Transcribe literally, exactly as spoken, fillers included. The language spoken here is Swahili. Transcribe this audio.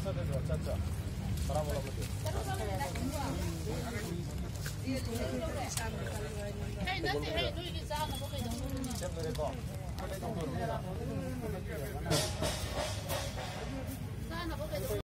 Hey, nanti hey, tu kita sana pakai dong. Siapa mereka? Ada dong.